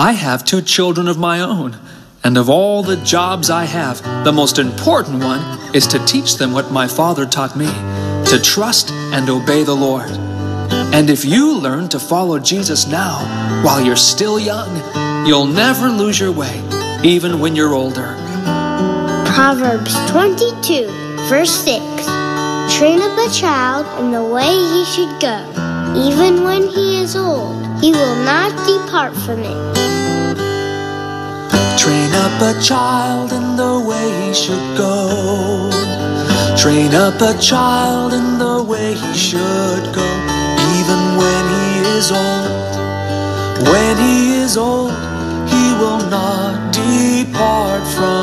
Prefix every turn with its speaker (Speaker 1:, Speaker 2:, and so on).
Speaker 1: I have 2 children of my own, and of all the jobs I have, the most important one is to teach them what my father taught me, to trust and obey the Lord. And if you learn to follow Jesus now, while you're still young, you'll never lose your way, even when you're older.
Speaker 2: Proverbs 22, verse 6. Train up a child in the way he should go. Even when he is old, he will not depart from it.
Speaker 1: Train up a child in the way he should go. Train up a child in the way he should go. Even when he is old. When he is old, he will not depart from